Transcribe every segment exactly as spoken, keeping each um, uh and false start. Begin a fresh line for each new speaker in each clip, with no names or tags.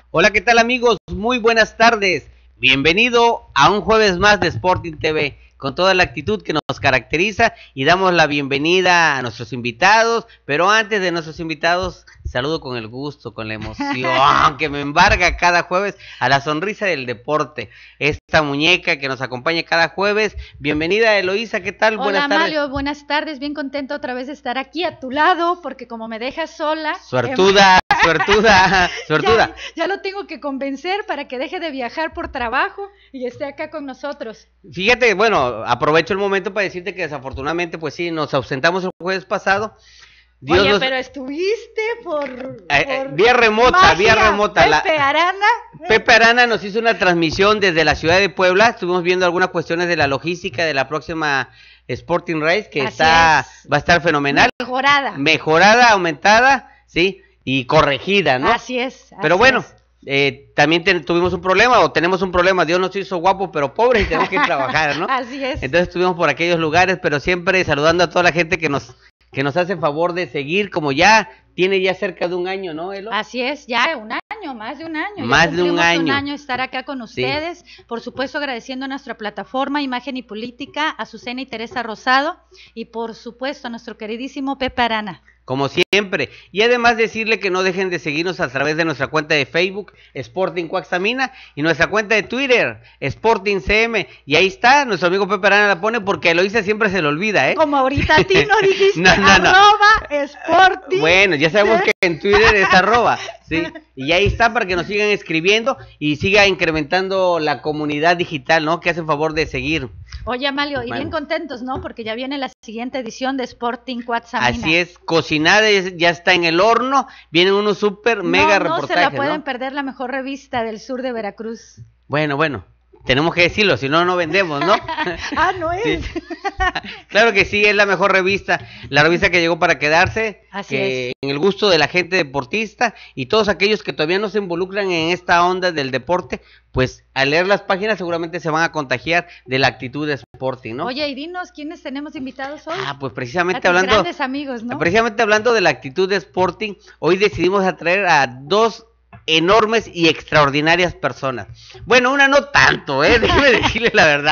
Hola, ¿qué tal amigos? Muy buenas tardes. Bienvenido a un jueves más de Sporting T V, con toda la actitud que nos caracteriza, y damos la bienvenida a nuestros invitados, pero antes de nuestros invitados, saludo con el gusto, con la emoción que me embarga cada jueves a la sonrisa del deporte, esta muñeca que nos acompaña cada jueves. Bienvenida, Eloísa, ¿qué tal?
Hola,
buenas tardes.
Mario, buenas tardes, bien contento otra vez de estar aquí a tu lado, porque como me dejas sola...
Suertuda, eh... suertuda, suertuda.
Ya, ya lo tengo que convencer para que deje de viajar por trabajo y esté acá con nosotros.
Fíjate, bueno, aprovecho el momento para decirte que desafortunadamente, pues sí, nos ausentamos el jueves pasado.
Dios Oye, nos... pero estuviste por,
eh,
por
vía remota,
magia.
vía remota.
Pepe la... Arana.
Pepe Arana nos hizo una transmisión desde la ciudad de Puebla. Estuvimos viendo algunas cuestiones de la logística de la próxima Sporting Race, que está va a estar fenomenal.
Mejorada.
Mejorada, aumentada, sí, y corregida, ¿no?
Así es. Así
pero bueno.
Es.
Eh, también te, tuvimos un problema, o tenemos un problema, Dios nos hizo guapos pero pobres y tenemos que trabajar, ¿no?
Así es.
Entonces estuvimos por aquellos lugares, pero siempre saludando a toda la gente que nos que nos hace favor de seguir, como ya tiene ya cerca de un año, ¿no, Elo?
Así es, ya un año, más de un año.
Más de un año.
un año estar acá con ustedes, sí. Por supuesto agradeciendo a nuestra plataforma Imagen y Política, a Azucena y Teresa Rosado, y por supuesto a nuestro queridísimo Pepe Arana.
Como siempre, y además decirle que no dejen de seguirnos a través de nuestra cuenta de Facebook, Sporting Cuaxamina, y nuestra cuenta de Twitter, Sporting C M, y ahí está, nuestro amigo Pepe Arana la pone porque Eloísa siempre se lo olvida, ¿eh?
Como ahorita a ti no dijiste,
no, no, no.
arroba Sporting.
Bueno, ya sabemos que en Twitter es arroba, sí, y ahí está para que nos sigan escribiendo y siga incrementando la comunidad digital, ¿no? Que hacen favor de seguir.
Oye, Amalio, y bien contentos, ¿no? Porque ya viene la siguiente edición de Sporting Cuaxamina.
Así es, cocinada ya está en el horno, vienen unos súper mega
no,
reportajes,
no se la pueden
¿no?
perder, la mejor revista del sur de Veracruz.
Bueno, bueno, tenemos que decirlo, si no, no vendemos, ¿no?
Ah, ¿no es?
Sí. Claro que sí, es la mejor revista, la revista que llegó para quedarse,
Así
que
es.
En el gusto de la gente deportista y todos aquellos que todavía no se involucran en esta onda del deporte, pues al leer las páginas seguramente se van a contagiar de la actitud de Sporting, ¿no?
Oye, y dinos, ¿quiénes tenemos invitados hoy?
Ah, pues precisamente
a
hablando...
grandes amigos, ¿no?
Precisamente hablando de la actitud de Sporting, hoy decidimos atraer a dos enormes y extraordinarias personas. Bueno, una no tanto, ¿eh? Déjeme decirle la verdad.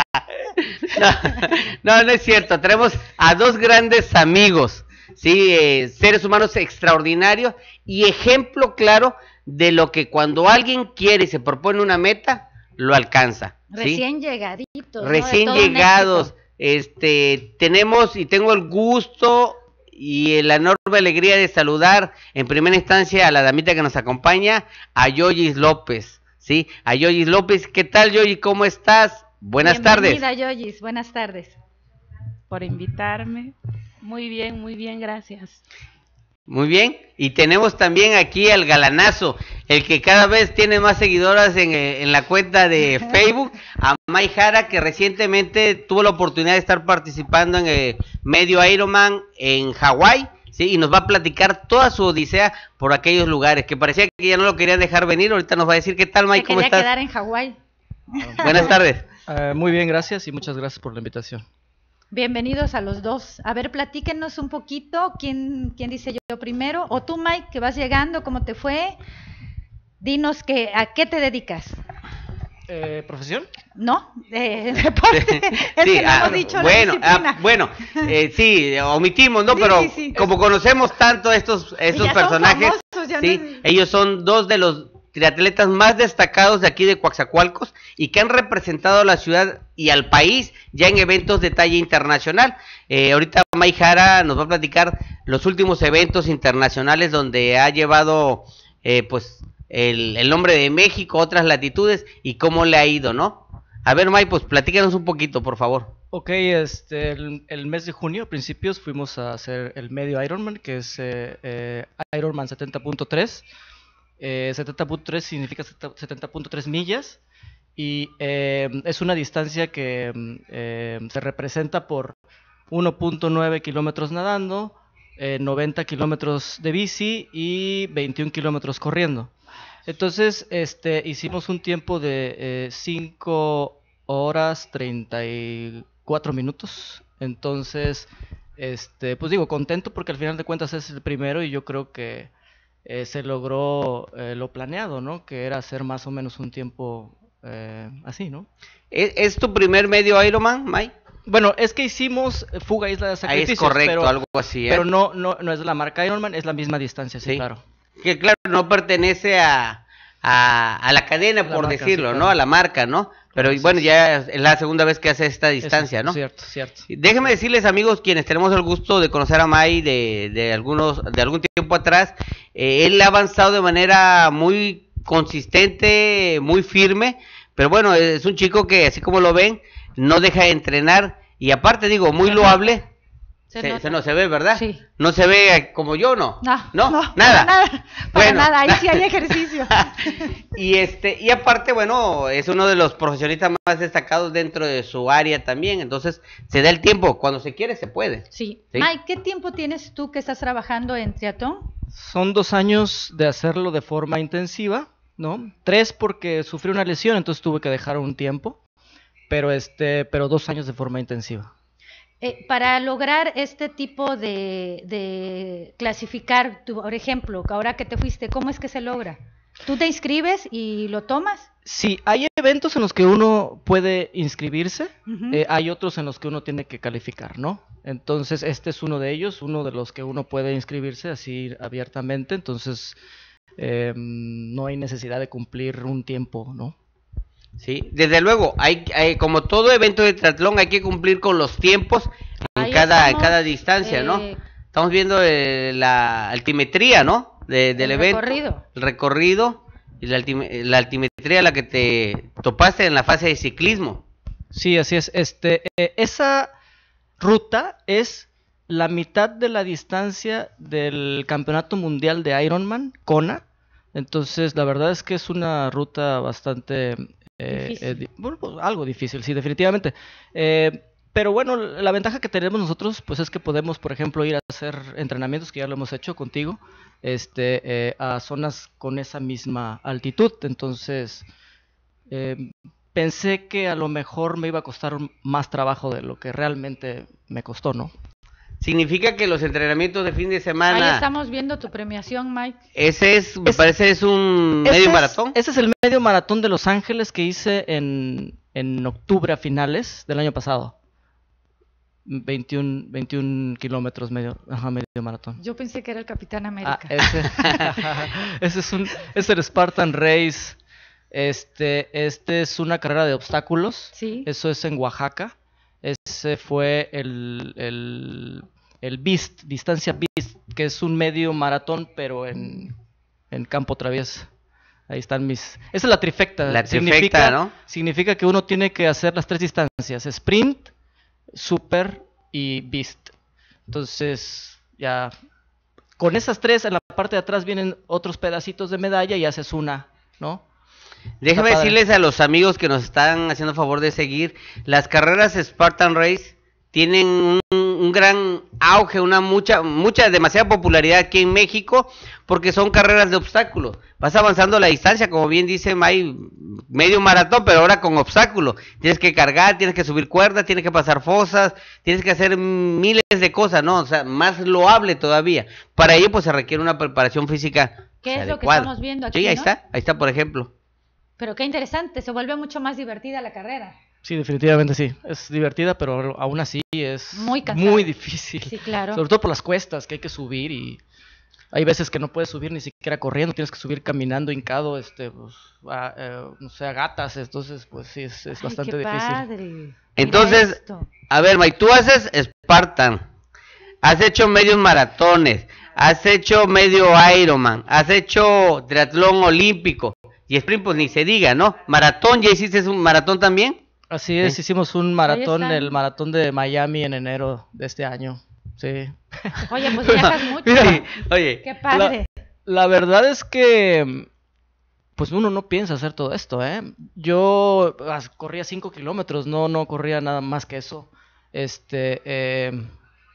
No, no, no es cierto. Tenemos a dos grandes amigos, sí, eh, seres humanos extraordinarios y ejemplo claro de lo que cuando alguien quiere y se propone una meta, lo alcanza. ¿sí?
Recién llegaditos.
Recién
¿no?
llegados. Este, tenemos y tengo el gusto y la enorme alegría de saludar en primera instancia a la damita que nos acompaña, a Yoyis López, ¿sí? A Yoyis López, ¿qué tal, Yoyis? ¿Cómo estás? Buenas tardes.
Bienvenida, Yoyis, buenas tardes.
Por invitarme. Muy bien, muy bien, gracias.
Muy bien, y tenemos también aquí al galanazo, el que cada vez tiene más seguidoras en, en la cuenta de Facebook, a May Jara, que recientemente tuvo la oportunidad de estar participando en el medio Ironman en Hawái, sí, y nos va a platicar toda su odisea por aquellos lugares, que parecía que ya no lo querían dejar venir. Ahorita nos va a decir qué tal, May, ¿cómo estás?
quedar en Hawái.
Buenas tardes.
Uh, muy bien, gracias y muchas gracias por la invitación.
Bienvenidos a los dos. A ver, platíquenos un poquito. ¿Quién, quién dice yo primero? O tú, Mike, que vas llegando, ¿cómo te fue? Dinos que, ¿a qué te dedicas?
Eh, ¿Profesión?
No, eh, deporte. Es
sí,
que no
ah,
hemos dicho
bueno,
la disciplina.
ah, bueno, eh, sí, omitimos, ¿no?
Sí,
Pero
sí, sí.
como conocemos tanto estos, estos
ya
personajes,
son famosos, ya
sí,
no...
ellos son dos de los triatletas más destacados de aquí de Coatzacoalcos y que han representado a la ciudad y al país ya en eventos de talla internacional. Eh, ahorita May Jara nos va a platicar los últimos eventos internacionales donde ha llevado eh, pues el, el nombre de México a otras latitudes y cómo le ha ido, ¿no? A ver, May, pues platícanos un poquito, por favor.
Ok, este, el, el mes de junio, a principios, fuimos a hacer el medio Ironman, que es eh, eh, Ironman setenta punto tres. Eh, setenta punto tres significa setenta punto tres millas y eh, es una distancia que eh, se representa por uno punto nueve kilómetros nadando, eh, noventa kilómetros de bici y veintiún kilómetros corriendo. Entonces este, hicimos un tiempo de eh, cinco horas treinta y cuatro minutos. Entonces, este, pues digo, contento porque al final de cuentas es el primero y yo creo que eh, se logró eh, lo planeado, ¿no? Que era hacer más o menos un tiempo eh, así, ¿no?
¿Es, es tu primer medio Ironman, Mike?
Bueno, es que hicimos Fuga Isla de
Ahí
Sacrificios,
es correcto,
pero,
algo así, ¿eh?
pero no, no, no es la marca Ironman, es la misma distancia, sí,
Sí.
claro.
Que claro, no pertenece a, a, a la cadena,
La
por
marca,
decirlo,
sí,
¿no?
claro.
A la marca, ¿no? Pero
Así
bueno,
es.
ya es la segunda vez que hace esta distancia,
Eso,
¿no?
Cierto, cierto.
Déjenme decirles, amigos, quienes tenemos el gusto de conocer a Mai de, de algunos de algún tiempo atrás, eh, él ha avanzado de manera muy consistente, muy firme, pero bueno, es un chico que así como lo ven, no deja de entrenar y aparte digo, muy loable.
Se
Se,
nota.
se no se ve, ¿verdad?
Sí.
No se ve como yo, ¿no?
No,
no,
no,
nada.
Para nada, para
Bueno.
nada, ahí sí hay ejercicio.
Y este, y aparte, bueno, es uno de los profesionistas más destacados dentro de su área también, entonces se da el tiempo, cuando se quiere se puede.
Sí.
Sí.
Mike, ¿qué tiempo tienes tú que estás trabajando en triatlón?
Son dos años de hacerlo de forma intensiva, ¿no? Tres porque sufrí una lesión, entonces tuve que dejar un tiempo, pero este, pero dos años de forma intensiva.
Eh, para lograr este tipo de, de clasificar, tu- por ejemplo, ahora que te fuiste, ¿cómo es que se logra? ¿Tú te inscribes y lo tomas?
Sí, hay eventos en los que uno puede inscribirse,
Ujú.
eh, hay otros en los que uno tiene que calificar, ¿no? Entonces, este es uno de ellos, uno de los que uno puede inscribirse así abiertamente, entonces eh, no hay necesidad de cumplir un tiempo, ¿no?
Sí, desde luego, hay, hay como todo evento de triatlón hay que cumplir con los tiempos en
Ahí
cada, en
estamos,
cada distancia, ¿no?
eh,
Estamos viendo eh, la altimetría, ¿no? De- del
el
evento.
recorrido.
El recorrido y la, altime- la altimetría a la que te topaste en la fase de ciclismo.
Sí, así es. Este, eh, esa ruta es la mitad de la distancia del Campeonato Mundial de Ironman, Kona. Entonces, la verdad es que es una ruta bastante... eh,
Difícil.
eh, di- bueno, pues, algo difícil, sí, definitivamente. Eh, pero bueno, la ventaja que tenemos nosotros, pues es que podemos, por ejemplo, ir a hacer entrenamientos, que ya lo hemos hecho contigo, este, eh, a zonas con esa misma altitud. Entonces, eh, pensé que a lo mejor me iba a costar un- más trabajo de lo que realmente me costó, ¿no?
Significa que los entrenamientos de fin de
Ahí
semana,
estamos viendo tu premiación, Mike.
ese es, me
Es-
parece es un
Ese
medio
es-
maratón.
Ese es el medio maratón de Los Ángeles que hice en, en octubre a finales del año pasado. veintiún, veintiún kilómetros, medio, ajá, medio maratón.
Yo pensé que era el Capitán
Ah,
América.
ese, ese es un, es el Spartan Race. Este, este es una carrera de obstáculos.
Sí.
Eso es en Oaxaca. Ese fue el, el, el Beast, distancia Beast, que es un medio maratón, pero en, en campo traviesa. Ahí están mis... Esa es la trifecta.
La trifecta,
significa,
¿no?
Significa que uno tiene que hacer las tres distancias: sprint, super y beast. Entonces, ya con esas tres, en la parte de atrás vienen otros pedacitos de medalla y haces una, ¿no?
Déjame
Está padre.
decirles a los amigos que nos están haciendo favor de seguir, las carreras Spartan Race tienen un, un gran auge, una mucha, mucha, demasiada popularidad aquí en México, porque son carreras de obstáculos. Vas avanzando la distancia, como bien dice May, medio maratón, pero ahora con obstáculos. Tienes que cargar, tienes que subir cuerdas, tienes que pasar fosas, tienes que hacer miles de cosas, ¿no? O sea, más loable todavía. Para ello, pues se requiere una preparación física.
¿Qué
pues,
es lo que
adecuada.
estamos viendo aquí,
Sí, ahí
no?
está, ahí está, por ejemplo.
Pero qué interesante, se vuelve mucho más divertida la carrera.
Sí, definitivamente sí. Es divertida, pero aún así es
Muy cansada.
muy difícil.
Sí, claro.
Sobre todo por las cuestas que hay que subir, y hay veces que no puedes subir ni siquiera corriendo, tienes que subir caminando, hincado, este, pues, a, eh, no sé, a gatas. Entonces, pues sí, es, es
Ay,
bastante
qué
difícil.
padre. Mira
Entonces,
esto.
a ver, May, tú haces Spartan, has hecho medios maratones, has hecho medio Ironman, has hecho triatlón olímpico y sprint, pues ni se diga, ¿no? Maratón, ¿ya hiciste un maratón también?
Así es,
Sí.
hicimos un maratón,
están.
el maratón de Miami en enero de este año. Sí.
Oye, pues viajas mucho.
Sí, oye,
Qué padre.
La verdad es que, pues uno no piensa hacer todo esto, ¿eh? Yo ah, corría cinco kilómetros, no, no corría nada más que eso. Este, eh,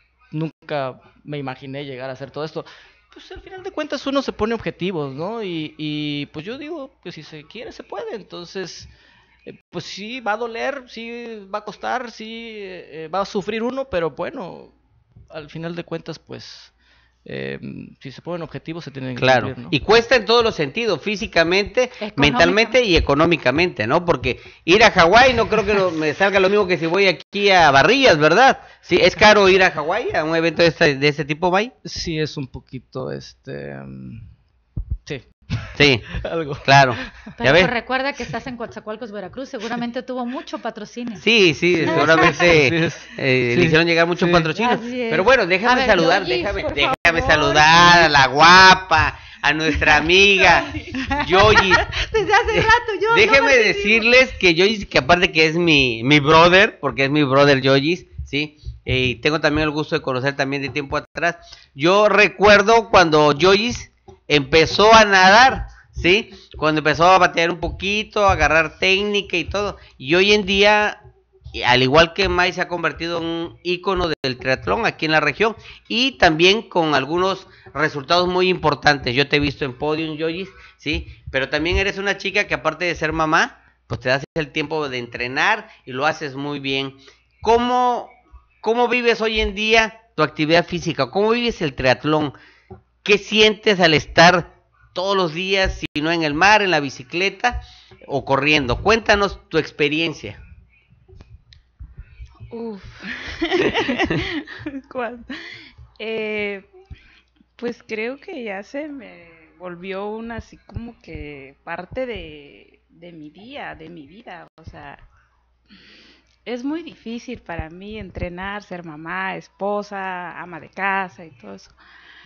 nunca me imaginé llegar a hacer todo esto. Pues al final de cuentas uno se pone objetivos, ¿no? Y, y pues yo digo que si se quiere se puede. Entonces, eh, pues sí va a doler, sí va a costar, sí eh, va a sufrir uno, pero bueno, al final de cuentas, pues eh, si se ponen objetivos se tienen que
Claro,
cumplir, ¿no?
y cuesta en todos los sentidos, físicamente,
Económicamente.
mentalmente y económicamente, ¿no? Porque ir a Hawái no creo que no- me salga lo mismo que si voy aquí a Barrillas, ¿verdad? Sí, ¿es caro ir a Hawái a un evento de este, de ese tipo, May?
Sí, es un poquito, este... mm, sí,
Sí,
algo.
claro. ¿Ya
Pero
ves?
pues recuerda que estás en Coatzacoalcos, Veracruz, seguramente tuvo mucho patrocinio.
Sí, sí, seguramente
Así es.
eh,
Sí,
le hicieron llegar muchos
sí.
patrocinios.
Así es.
Pero bueno,
A
déjame
ver,
saludar,
Yoyis,
déjame,
por
déjame
favor.
saludar a la guapa, a nuestra amiga Yoyi.
Desde hace rato yo.
Déjeme
no me
decirles que Yoyis, que aparte que es mi, mi brother, porque es mi brother Yoyis, ¿sí? Eh, Y tengo también el gusto de conocer también de tiempo atrás. Yo recuerdo cuando Yoyis empezó a nadar, ¿sí? Cuando empezó a batear un poquito, a agarrar técnica y todo. Y hoy en día, y al igual que May, se ha convertido en un ícono del triatlón aquí en la región y también con algunos resultados muy importantes. Yo te he visto en podium, Yoyis, ¿sí? Pero también eres una chica que aparte de ser mamá, pues te das el tiempo de entrenar y lo haces muy bien. ¿Cómo, cómo vives hoy en día tu actividad física? ¿Cómo vives el triatlón? ¿Qué sientes al estar todos los días, si no en el mar, en la bicicleta o corriendo? Cuéntanos tu experiencia.
Uf. ¿Cuál? Eh, pues creo que ya se me volvió una así como que parte de, de mi día, de mi vida. O sea, es muy difícil para mí entrenar, ser mamá, esposa, ama de casa y todo eso.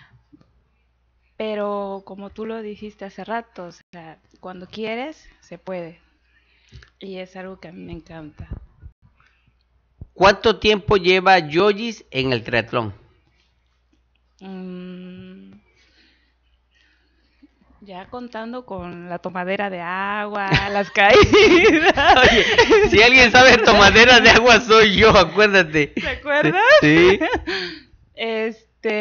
Pero como tú lo dijiste hace rato, o sea, cuando quieres, se puede. Y es algo que a mí me encanta.
¿Cuánto tiempo lleva Yoyis en el triatlón?
Mm, ya contando con la tomadera de agua, las caídas.
Oye, si alguien sabe tomadera de agua soy yo, acuérdate.
¿Te acuerdas?
Sí.
Este,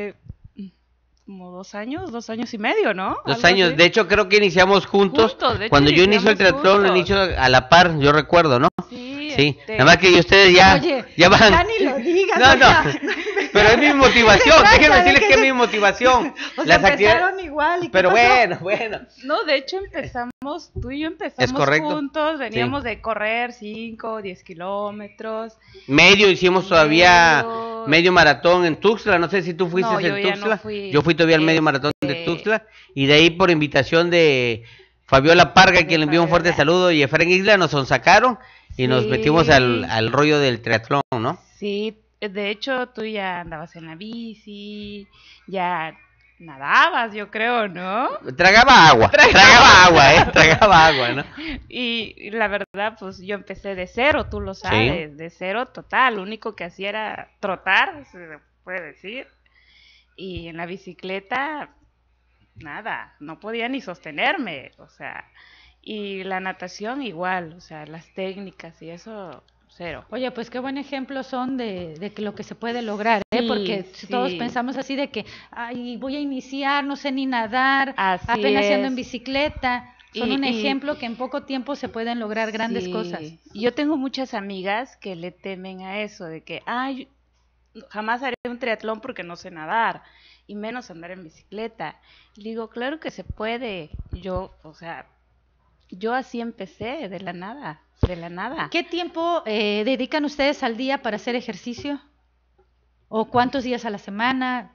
como dos años, dos años y medio, ¿no?
Dos
Algo
años,
así.
de hecho creo que iniciamos juntos.
Juntos, de hecho,
Cuando yo inicio el
iniciamos
triatlón, lo
juntos.
inicio a la par, yo recuerdo, ¿no?
Sí,
Sí,
este,
nada más que ustedes ya,
Oye,
ya van.
ya ni lo digas.
No,
o
no,
sea,
pero es mi motivación,
Se trata
déjenme
de
decirles
que
que es
se-
mi motivación.
O sea,
Las actividades,
empezaron igual. ¿Y qué
pero
pasó?
bueno, bueno.
No, de hecho empezamos, tú y yo empezamos
Es correcto.
juntos, veníamos de correr cinco, diez kilómetros.
Medio hicimos todavía
Medio.
medio maratón en Tuxtla, no sé si tú fuiste
No, yo
en
ya no
Tuxtla.
fui.
Yo fui todavía al medio maratón de
Este-
Tuxtla y de ahí por invitación de Fabiola Parga,
De
quien le envió un fuerte
Fabiola.
saludo, y Efraín Isla nos sacaron y nos
Sí.
metimos al, al rollo del triatlón, ¿no?
Sí, de hecho tú ya andabas en la bici, ya nadabas, yo creo, ¿no?
Tragaba agua, tragaba agua, eh, tragaba agua, ¿no?
Y, y la verdad, pues yo empecé de cero, tú lo sabes, de cero total. Lo único que hacía era trotar, se puede decir. Y en la bicicleta, nada, no podía ni sostenerme, o sea. Y la natación igual, o sea, las técnicas y eso, cero.
Oye, pues qué buen ejemplo son de, de que lo que se puede lograr, ¿eh?
Sí,
Porque
sí.
todos pensamos así de que, ay, voy a iniciar, no sé ni nadar,
Así
apenas ando en
es.
bicicleta. Son
Y-
un
y-
ejemplo que en poco tiempo se pueden lograr grandes
Sí.
cosas.
Y yo tengo muchas amigas que le temen a eso, de que, ay, jamás haré un triatlón porque no sé nadar, y menos andar en bicicleta. Y digo, claro que se puede. Yo, o sea, yo así empecé, de la nada, de la nada.
¿Qué tiempo eh, dedican ustedes al día para hacer ejercicio? ¿O cuántos días a la semana?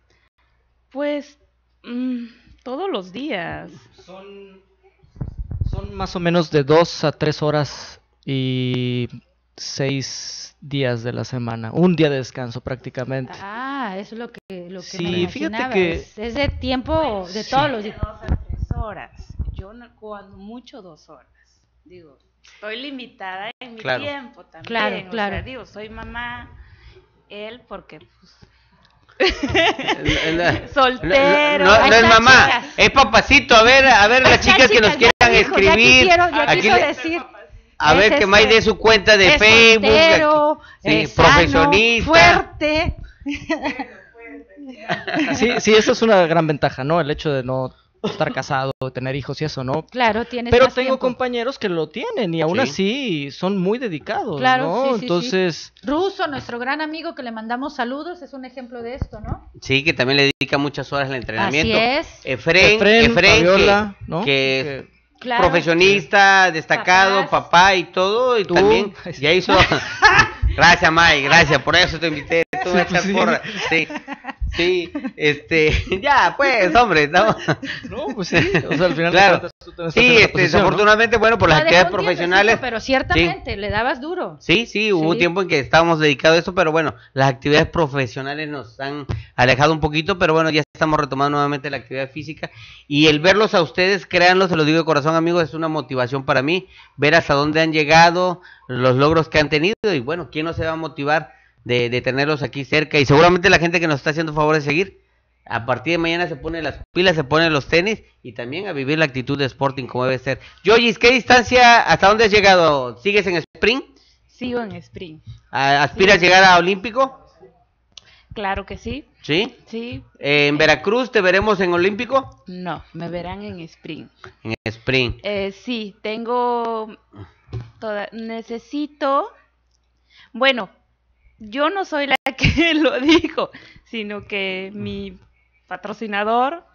Pues, mm, todos los días.
Son, son más o menos de dos a tres horas y seis días de la semana. Un día de descanso prácticamente.
Ah, eso es lo que, lo que
Sí,
me
fíjate
imaginaba.
que-
Es, es de tiempo de
Sí.
todos los días.
Dos a tres horas. Yo no, cuando mucho dos horas. Digo, estoy limitada en mi
Claro.
tiempo también.
Claro,
o
claro.
sea, digo, soy mamá, él porque pues soltero.
No, no,
Ahí
no es
está,
mamá,
chicas.
es papacito. A ver, a ver las
Ahí está,
chicas que nos
chicas, ya
quieran
dijo, ya
escribir.
quisieron, ya
Aquí
quiso
le-
decir.
a
Es
ver que
este,
May dé su cuenta de
es
Facebook.
soltero,
aquí. Sí,
es sano,
profesionista.
fuerte.
Sí, sí, esa es una gran ventaja, ¿no? El hecho de no estar casado, tener hijos y eso, ¿no?
Claro, tienes
Pero
más
tengo
tiempo.
compañeros que lo tienen y aún
Sí.
así son muy dedicados,
Claro,
¿no?
sí, sí, sí.
Entonces,
Ruso, nuestro gran amigo que le mandamos saludos, es un ejemplo de esto, ¿no?
Sí, que también le dedica muchas horas al entrenamiento.
Así es.
Efren,
Efren,
Efren,
Fabiola,
que,
¿no?
que es
Que-
Claro.
profesionista, destacado,
Papás.
papá y todo, y
Tú.
también ya hizo... Gracias, Mike, gracias, por eso te invité, tú me
Sí,
echas
pues sí.
porra. Sí, sí, este, ya, pues, hombre, ¿no?
No, pues sí, o sea, al final de
Claro.
cuentas tú también estás
Sí,
en esa
este,
posición, ¿no?
desafortunadamente, bueno, por las
Lo dejó
actividades
un tiempecito,
profesionales...
pero ciertamente le dabas duro.
Sí, sí, hubo un
Sí.
tiempo en que estábamos dedicados a eso, pero bueno, las actividades profesionales nos han alejado un poquito, pero bueno, ya estamos retomando nuevamente la actividad física y el verlos a ustedes, créanlo, se los digo de corazón, amigos, es una motivación para mí, ver hasta dónde han llegado, los logros que han tenido y bueno, ¿quién no se va a motivar de, de tenerlos aquí cerca? Y seguramente la gente que nos está haciendo favor de seguir, a partir de mañana se pone las pilas, se ponen los tenis y también a vivir la actitud de Sporting como debe ser. Yoyis, ¿qué distancia, hasta dónde has llegado? ¿Sigues en sprint?
Sigo en sprint.
¿A- ¿Aspiras a llegar a Olímpico?
Claro que sí,
¿Sí?
sí.
Eh, ¿En Veracruz te veremos en Olímpico?
No, me verán en sprint.
En sprint.
Eh, sí, tengo... Toda... Necesito... Bueno, yo no soy la que lo dijo, sino que mi patrocinador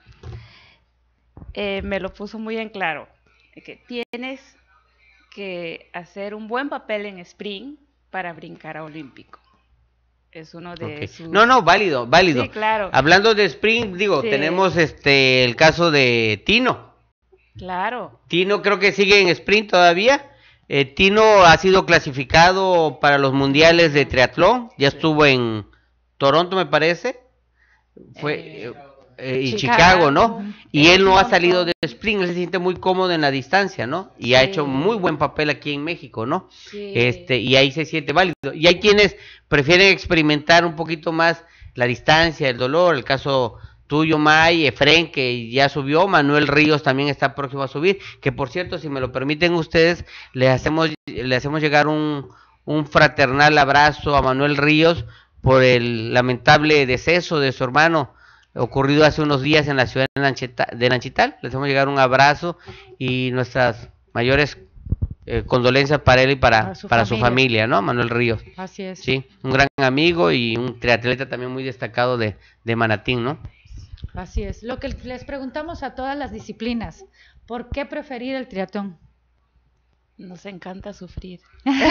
eh, me lo puso muy en claro. De que tienes que hacer un buen papel en sprint para brincar a Olímpico. Es uno de
Ok.
sus...
No, no, válido, válido.
Sí, claro.
Hablando de sprint, digo,
Sí.
tenemos este el caso de Tino.
Claro.
Tino creo que sigue en sprint todavía. Eh, Tino ha sido clasificado para los mundiales de triatlón. Ya estuvo en Toronto, me parece. Fue
Eh,
eh, y
Chicago.
Chicago, ¿no?
Ujú.
Y él no ha
Edmonton.
salido de sprint, él se siente muy cómodo en la distancia, ¿no? Y ha
Sí.
hecho muy buen papel aquí en México, ¿no?
Sí.
Este, y ahí se siente válido. Y hay quienes prefieren experimentar un poquito más la distancia, el dolor, el caso tuyo, May, Efren, que ya subió, Manuel Ríos también está próximo a subir, que por cierto, si me lo permiten ustedes, le hacemos, le hacemos llegar un, un fraternal abrazo a Manuel Ríos por el lamentable deceso de su hermano, ocurrido hace unos días en la ciudad de Nancheta- de Nanchital. Le hacemos llegar un abrazo y nuestras mayores eh, condolencias para él y para,
Para su
para su
familia.
familia, ¿no? Manuel Ríos.
Así es.
Sí, un gran amigo y un triatleta también muy destacado de, de Manatín, ¿no?
Así es. Lo que les preguntamos a todas las disciplinas, ¿por qué preferir el triatlón?
Nos encanta sufrir.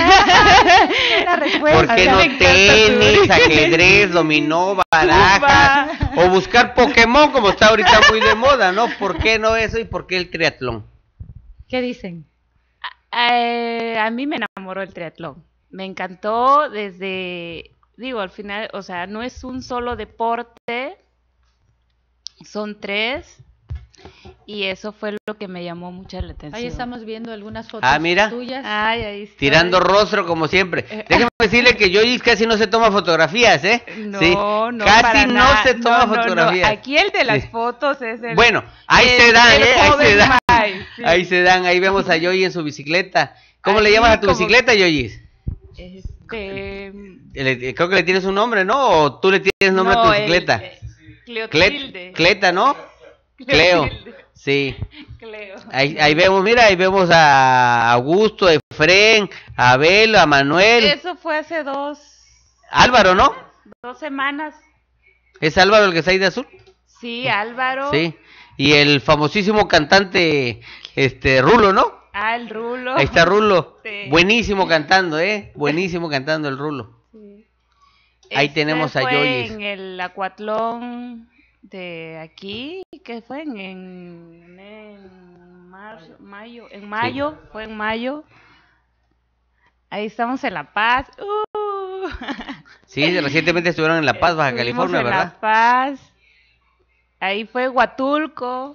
La respuesta.
¿Por qué
me
no
encanta
tenis,
tu-
ajedrez, dominó, barajas? O buscar Pokémon como está ahorita muy de moda, ¿no? ¿Por qué no eso y por qué el triatlón?
¿Qué dicen?
Eh, a mí me enamoró el triatlón. Me encantó desde, digo, al final, o sea, no es un solo deporte, son tres, y eso fue lo que me llamó mucho la atención.
Ahí estamos viendo algunas fotos
Ah, mira.
tuyas.
Ay, ahí estoy.
Tirando rostro como siempre. Déjame decirle que Yoyis casi no se toma fotografías, ¿eh?
No,
Sí,
no,
casi
para
no
nada.
se toma
No, no, no.
fotografías.
Aquí el de las
Sí.
fotos es el...
Bueno, ahí
el-
se dan,
el
¿eh? Ahí
joven
se dan.
Mike, sí.
Ahí se dan, ahí vemos a Yoyi en su bicicleta. ¿Cómo le
Ahí
llamas a tu
como-
bicicleta, Yoyis?
Este...
Le- Creo que le tienes un nombre, ¿no? ¿O tú le tienes nombre a tu
no, el-
bicicleta?
eh,
Clet-
Cleotilde.
Cleta, ¿no? Cleo.
Cleotilde.
Sí.
Cleo.
Ahí, ahí vemos, mira, ahí vemos a Augusto, a Efren, a Abel, a Manuel.
Eso fue hace dos,
Álvaro, ¿no?
dos semanas.
¿Es Álvaro el que está ahí de azul?
Sí, Álvaro.
Sí. Y el famosísimo cantante, este, Rulo, ¿no?
Ah, el Rulo.
Ahí está Rulo.
Sí.
Buenísimo cantando, ¿eh? Buenísimo cantando el Rulo.
Sí.
Ahí
Este
tenemos a
fue
Yoyis.
en el acuatlón de aquí, que fue en, en, en marzo, mayo, en mayo, fue en mayo. Ahí estamos en La Paz. Uh.
Sí, recientemente estuvieron en La Paz, Baja
Estuvimos
California,
en
¿verdad?
La Paz. Ahí fue Huatulco.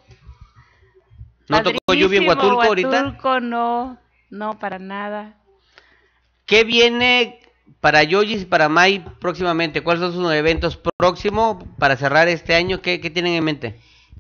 ¿No tocó lluvia en
Padrísimo,
Huatulco ahorita?
Huatulco no, no para nada.
¿Qué viene para Yoyis y para May próximamente? ¿Cuáles son sus eventos próximos para cerrar este año? ¿Qué, qué tienen en mente?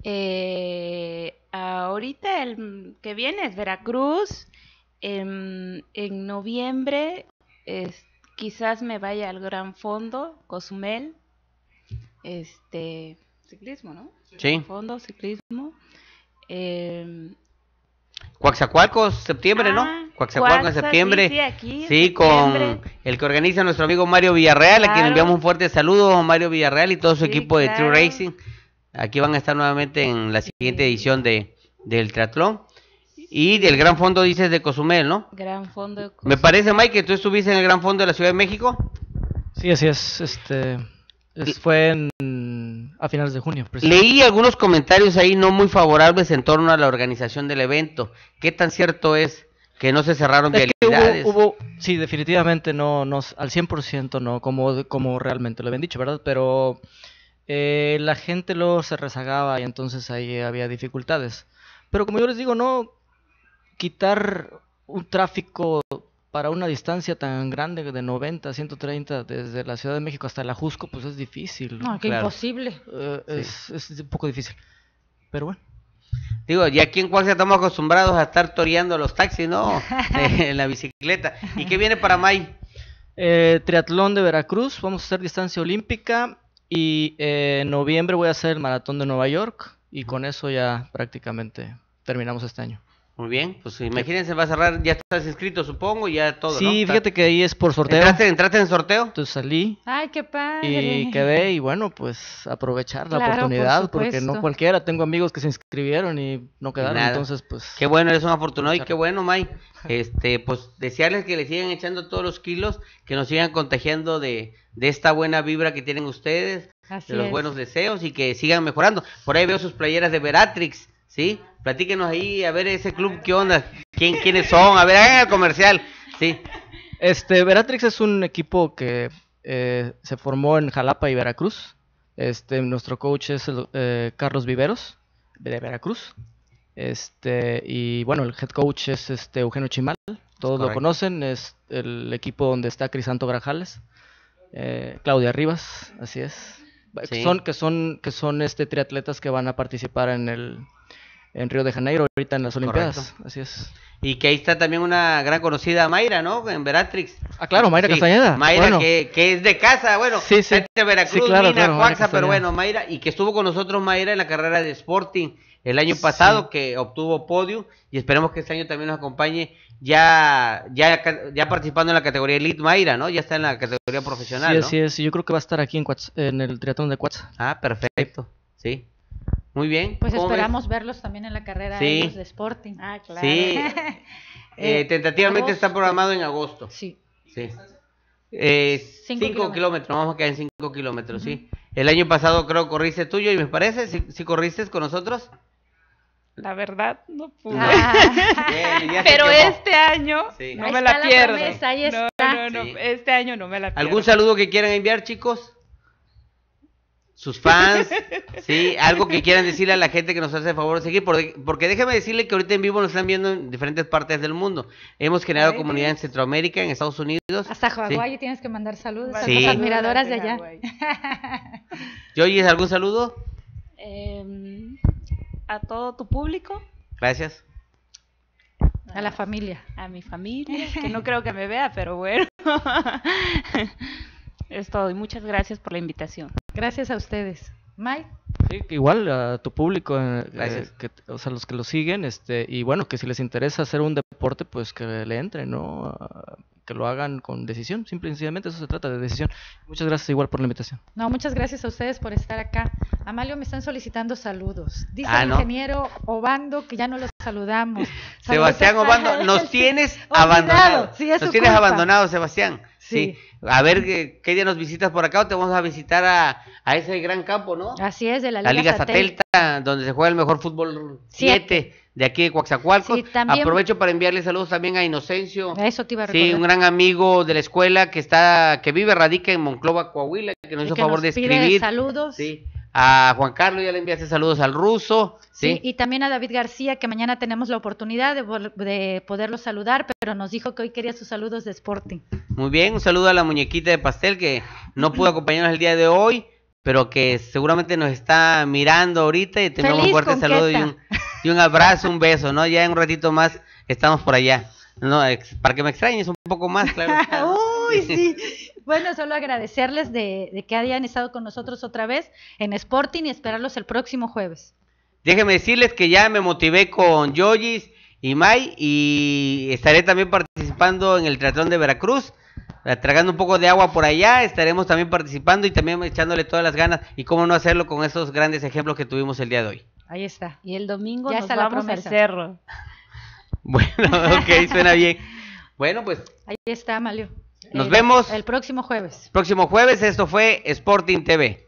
Eh, ahorita el que viene es Veracruz. En, en noviembre es- quizás me vaya al Gran Fondo, Cozumel. Este, ciclismo, ¿no?
Sí.
Fondo, ciclismo. Eh,
Coaxacualcos, septiembre, ¿no?
ah,
Coaxacualcos en
Coaxa,
septiembre.
Sí, sí, aquí,
Sí,
septiembre.
con el que organiza nuestro amigo Mario Villarreal, a quien
Claro.
enviamos un fuerte saludo, Mario Villarreal y todo su
Sí,
equipo de True
claro.
Racing. Aquí van a estar nuevamente en la siguiente
Sí.
edición de del triatlón. Y del Gran Fondo, dices, de Cozumel, ¿no?
Gran fondo de
Me
Cozumel.
parece, Mike, que tú estuviste en el Gran Fondo de la Ciudad de México.
Sí, así es. Este, es- fue en, a finales de junio. precisamente.
Leí algunos comentarios ahí no muy favorables en torno a la organización del evento. ¿Qué tan cierto es que no se cerraron
Es que
vialidades?
hubo, hubo, sí, definitivamente no, no, al cien por ciento no, como, como realmente lo habían dicho, ¿verdad? Pero eh, la gente luego se rezagaba y entonces ahí había dificultades. Pero como yo les digo, no quitar un tráfico para una distancia tan grande de noventa, ciento treinta desde la Ciudad de México hasta la Jusco, pues es difícil.
No, qué
Claro.
imposible.
Eh, es, es un poco difícil. Pero bueno.
Digo, ya aquí en Cuaxa estamos acostumbrados a estar toreando los taxis, ¿no? Eh, en la bicicleta. ¿Y qué viene para May?
Eh, triatlón de Veracruz, vamos a hacer distancia olímpica y eh, en noviembre voy a hacer el maratón de Nueva York y con eso ya prácticamente terminamos este año.
Muy bien, pues imagínense, va a cerrar, ya estás inscrito, supongo, ya todo,
Sí,
¿no? Está-
fíjate que ahí es por sorteo,
¿Entraste, entraste en sorteo?
entonces salí
Ay, qué padre.
y quedé y bueno, pues aprovechar la
Claro, por
oportunidad porque no
supuesto.
cualquiera, tengo amigos que se inscribieron y no quedaron,
Nada.
entonces pues...
Qué bueno, eres un afortunado y qué bueno, May. Este, pues desearles que le sigan echando todos los kilos, que nos sigan contagiando de, de esta buena vibra que tienen ustedes,
Así
de los
es.
buenos deseos y que sigan mejorando. Por ahí veo sus playeras de Veratrix, ¿sí? Platíquenos ahí, a ver ese club, ¿qué onda? ¿Quién, quiénes son? A ver, hagan el comercial, ¿sí?
Este, Veratrix es un equipo que eh, se formó en Jalapa y Veracruz. Este, nuestro coach es el, eh, Carlos Viveros, de Veracruz. Este, y bueno, el head coach es este Eugenio Chimal, todos lo
Correcto.
conocen, es el equipo donde está Crisanto Grajales, eh, Claudia Rivas, así es.
Sí.
Son, que son, que son este triatletas que van a participar en el en Río de Janeiro ahorita en las Olimpiadas,
Correcto.
así es.
Y que ahí está también una gran conocida Mayra, ¿no? En Veratrix.
Ah, claro, Mayra
Sí,
Castañeda.
Mayra,
bueno,
que, que es de casa, bueno,
Sí, sí.
es de Veracruz,
Sí, claro,
Mina,
claro, Mayra
Coaxa, pero
Castañeda.
bueno, Mayra, y que estuvo con nosotros Mayra en la carrera de Sporting el año pasado, que obtuvo podio, y esperemos que este año también nos acompañe ya, ya, ya participando en la categoría Elite Mayra, ¿no? Ya está en la categoría profesional,
sí,
¿no?
así es. Yo creo que va a estar aquí en, Cuatz- en el triatlón de Cuatza.
Ah, perfecto, sí. Muy bien.
Pues
¿cómo ves?
esperamos verlos también en la carrera
Sí.
ellos de Sporting.
Ah, claro.
Sí, eh,
Eh,
tentativamente está
agosto.
programado en agosto.
Sí.
Sí. Eh,
Cinco
cinco
kilómetros.
kilómetros, vamos a quedar en cinco kilómetros, sí. El año pasado creo corriste tuyo y me parece, ¿sí, sí corriste con nosotros?
La verdad, no pude.
Ah.
Bien, ya se
Pero
quemó.
este año
Sí.
no
Ahí
me
está
la
la
pierdo.
promesa, ahí
No,
está.
no, no,
Sí.
este año no me la pierdo.
¿Algún saludo que quieran enviar, chicos? Sus fans, sí, algo que quieran decirle a la gente que nos hace el favor de seguir, porque, porque déjame decirle que ahorita en vivo nos están viendo en diferentes partes del mundo. Hemos generado
Ay,
comunidad en
Dios.
Centroamérica, en Estados Unidos.
Hasta
Sí.
Hawái tienes que mandar saludos a
Sí.
tus admiradoras de allá.
Yoyis, ¿algún saludo?
Eh, a todo tu público,
Gracias.
A la familia.
a mi familia, que no creo que me vea, pero bueno. Es todo y muchas gracias por la invitación.
Gracias a ustedes. Mike.
Sí, que igual a tu público, eh,
Gracias.
eh, que, o sea, los que lo siguen, este, y bueno, que si les interesa hacer un deporte, pues que le entren, ¿no? Ah, que lo hagan con decisión, simple y sencillamente eso se trata de decisión. Muchas gracias igual por la invitación.
No, muchas gracias a ustedes por estar acá. Amalio, me están solicitando saludos. Dice
Ah,
el
¿no?
ingeniero Obando que ya no los saludamos.
Sebastián
Saludos a-
Obando, nos tienes
Olvidado.
abandonado.
Sí, es
nos
su
tienes
culpa.
abandonado, Sebastián. Sí.
Sí.
A ver, ¿qué, qué día nos visitas por acá o te vamos a visitar a, a ese gran campo, ¿no?
Así es, de la
La
Liga,
Liga
Satélite.
Satelta, donde se juega el mejor fútbol siete de aquí de Coaxacualcos.
Sí, también-
Aprovecho para enviarle saludos también a Inocencio.
Eso te iba a
Sí,
recordar.
un gran amigo de la escuela que está, que vive, radica en Monclova, Coahuila, que nos
Y
hizo
que
favor
nos
de
pide
escribir.
saludos.
Sí. A Juan Carlos ya le enviaste saludos al ruso.
Sí,
Sí.
y también a David García, que mañana tenemos la oportunidad de, vol- de poderlo saludar, pero nos dijo que hoy quería sus saludos de Sporting.
Muy bien, un saludo a la muñequita de pastel que no pudo acompañarnos el día de hoy, pero que seguramente nos está mirando ahorita y te enviamos un
Feliz
fuerte
conqueta.
saludo y un, y un abrazo, un beso, ¿no? Ya en un ratito más estamos por allá. No, ex- para que me extrañes un poco más, claro. está, ¿no?
Uy, sí. Bueno, solo agradecerles de, de que hayan estado con nosotros otra vez en Sporting y esperarlos el próximo jueves.
déjenme decirles que ya me motivé con Yoyis y May y estaré también participando en el triatlón de Veracruz, tragando un poco de agua por allá, estaremos también participando y también echándole todas las ganas y cómo no hacerlo con esos grandes ejemplos que tuvimos el día de hoy.
Ahí está.
Y el domingo
Ya
nos
está la
vamos al
promesa.
cerro.
Bueno, ok, suena bien. Bueno, pues
Ahí está, Malio.
nos
El-
vemos
el próximo jueves.
próximo jueves. Esto fue Sporting T V.